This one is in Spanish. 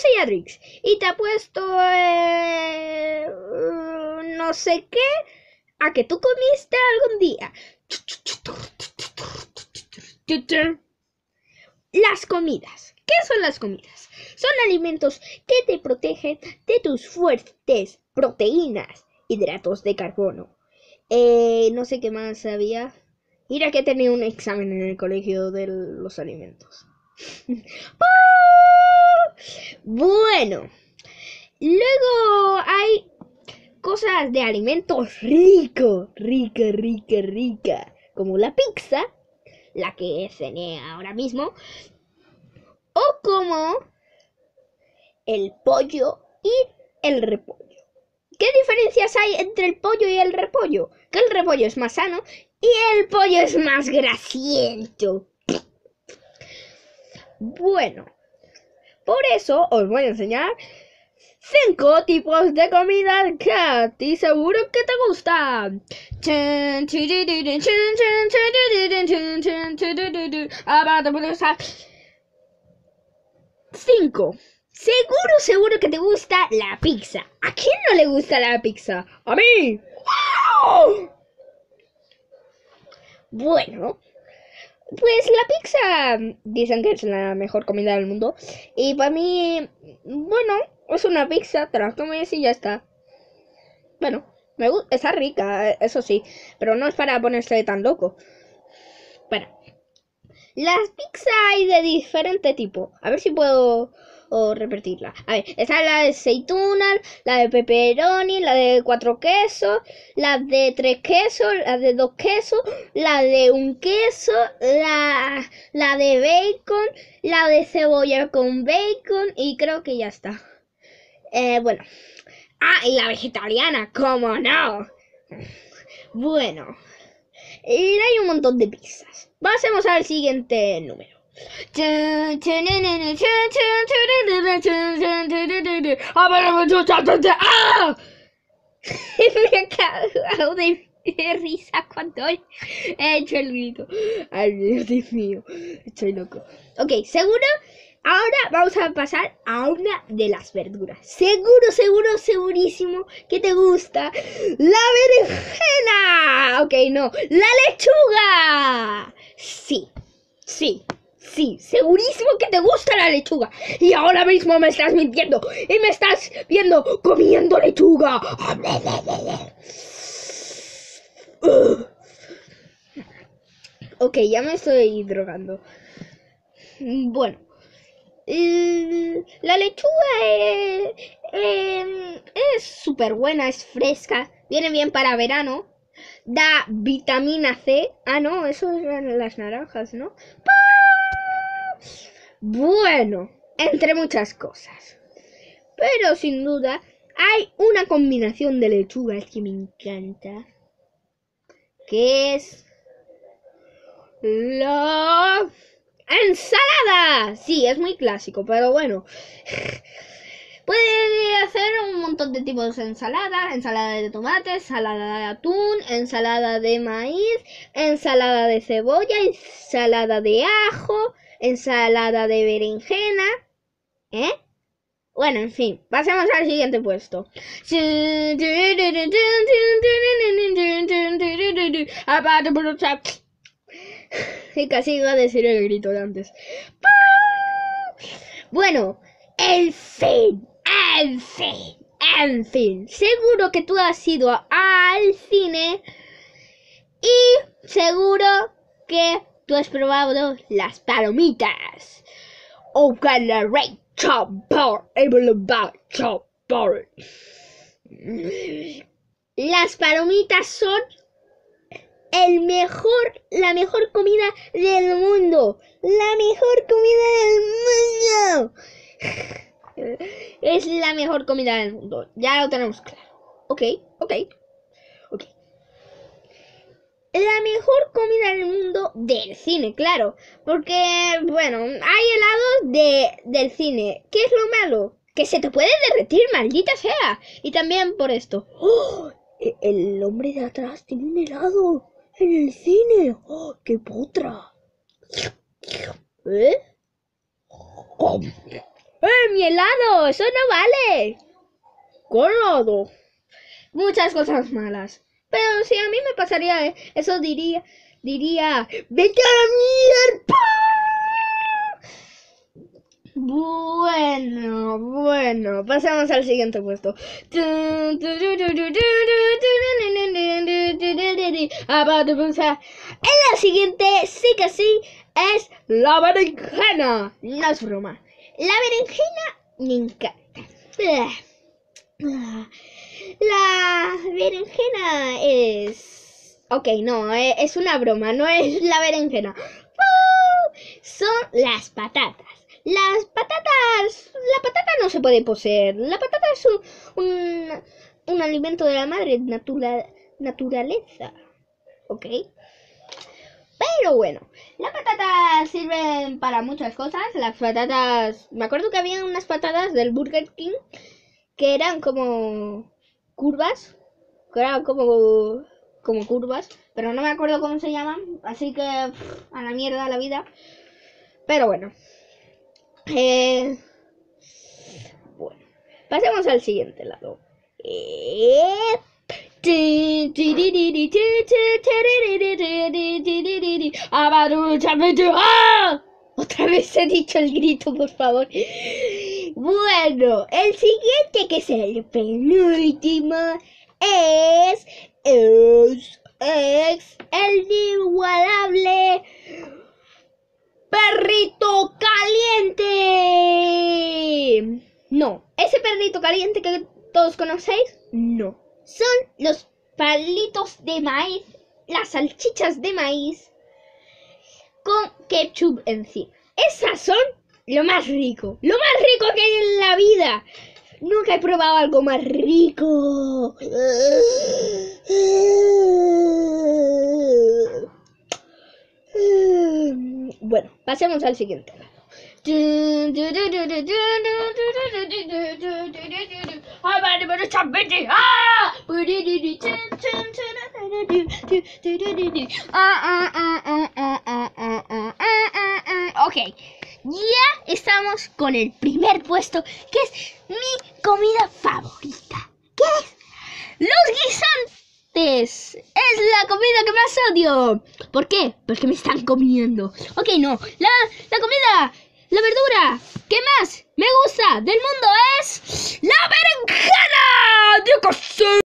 soy Adrix y te apuesto no sé qué a que tú comiste algún día. Las comidas. ¿Qué son las comidas? Son alimentos que te protegen de tus fuertes proteínas, hidratos de carbono. No sé qué más había. Mira que tenía un examen en el colegio de los alimentos. Bueno, luego hay cosas de alimentos rica, como la pizza, la que cené ahora mismo, o como el pollo y el repollo. ¿Qué diferencias hay entre el pollo y el repollo? Que el repollo es más sano y el pollo es más grasiento. Bueno, por eso os voy a enseñar 5 tipos de comida que a ti seguro que te gustan. 5. Seguro que te gusta la pizza. ¿A quién no le gusta la pizza? ¡A mí! ¡Wow! Bueno, pues la pizza dicen que es la mejor comida del mundo. Y para mí, bueno, es una pizza, te la comes y ya está. Bueno, está rica, eso sí, pero no es para ponerse tan loco. Bueno, las pizzas hay de diferente tipo. A ver si puedo repetirla. A ver, está la de aceitunas, la de pepperoni, la de 4 quesos, la de 3 quesos, la de 2 quesos, la de 1 queso, la de bacon, la de cebolla con bacon y creo que ya está. Bueno. Ah, y la vegetariana, ¿cómo no? Bueno, y hay un montón de pizzas. Pasemos al siguiente número. ¡Ah! Me cago de risa cuando he hecho el grito. Ay, Dios mío, estoy loco. Ok, ¿seguro? Ahora vamos a pasar a una de las verduras. Segurísimo que te gusta la berenjena. Ok, no, la lechuga. Sí, segurísimo que te gusta la lechuga. Y ahora mismo me estás mintiendo y me estás viendo comiendo lechuga. Ok, ya me estoy drogando. Bueno. La lechuga es súper buena, es fresca, viene bien para verano, da vitamina C. Ah, no, eso eran las naranjas, ¿no? Bueno, entre muchas cosas. Pero sin duda hay una combinación de lechugas que me encanta, que es la ¡ensalada! Sí, es muy clásico, pero bueno. Puede hacer un montón de tipos de ensalada. Ensalada de tomate, ensalada de atún, ensalada de maíz, ensalada de cebolla, ensalada de ajo, ensalada de berenjena. Bueno, en fin, pasemos al siguiente puesto. Y casi iba a decir el grito de antes. Bueno, en fin. Seguro que tú has ido al cine y seguro que tú has probado las palomitas. O las palomitas son la mejor comida del mundo. La mejor comida del mundo. Es la mejor comida del mundo. Ya lo tenemos claro. Ok. La mejor comida del mundo del cine, claro. Porque, bueno, hay helados del cine. ¿Qué es lo malo? Que se te puede derretir, maldita sea. Y también por esto. ¡Oh! El hombre de atrás tiene un helado en el cine. ¡Oh, qué potra! mi helado! ¡Eso no vale! ¿Qué helado? Muchas cosas malas. Pero si a mí me pasaría eso, diría, ¡vete a la mierda! Bueno, pasamos al siguiente puesto. En la siguiente, sí que sí, es la berenjena. No es broma. La berenjena me encanta. La berenjena es... Ok, no, es una broma, no es la berenjena. Son las patatas. Las patatas... La patata no se puede poseer. La patata es un alimento de la madre naturaleza. ¿Ok? Pero bueno, las patatas sirven para muchas cosas. Las patatas... Me acuerdo que había unas patatas del Burger King que eran como curvas. Que eran como curvas. Pero no me acuerdo cómo se llaman. Así que a la mierda la vida. Pero bueno. Bueno, pasemos al siguiente lado. Otra vez he dicho el grito, por favor. Bueno, el siguiente, que es el penúltimo, es el inigualable perrito caliente. No, ese perrito caliente que todos conocéis, no. Son los palitos de maíz, las salchichas de maíz con ketchup encima. Esas son lo más rico que hay en la vida. Nunca he probado algo más rico. Bueno, pasemos al siguiente lado. Ok, ya estamos con el primer puesto, que es mi comida favorita, que es los guisantes. Es la comida que más odio. ¿Por qué? Porque me están comiendo. Ok, no, la comida, la verdura que más me gusta del mundo es la berenjena. ¡Yo qué sé!